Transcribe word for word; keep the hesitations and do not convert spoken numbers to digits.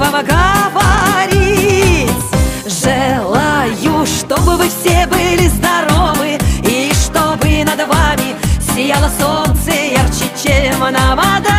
вам говорить. Желаю, чтобы вы все были здоровы, и чтобы над вами сияло солнце ярче, чем на Мадейре.